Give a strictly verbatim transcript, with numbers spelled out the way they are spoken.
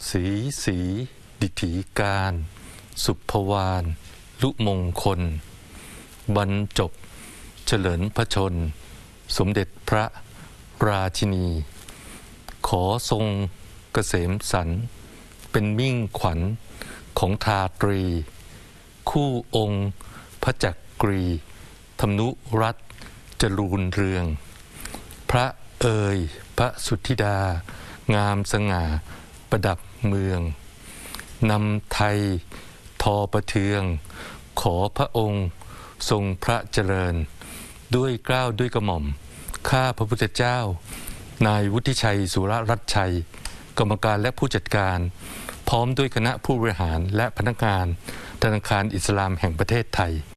สีสีดิถีการสุภวานลุมงคลบรรจบเฉลิมพระชนสมเด็จพระราชินีขอทรงเกษมสันต์เป็นมิ่งขวัญของทาตรีคู่องค์พระจักรีธำนุรัตน์จรูญเรืองพระเอ่ยพระสุทธิดางามสง่าประดับเมืองนำไทยทอประเทืองขอพระองค์ทรงพระเจริญด้วยเกล้าด้วยกระหม่อมข้าพระพุทธเจ้านายวุฒิชัยสุรรัตน์ชัยกรรมการและผู้จัดการพร้อมด้วยคณะผู้บริหารและพนักงานธนาคารอิสลามแห่งประเทศไทย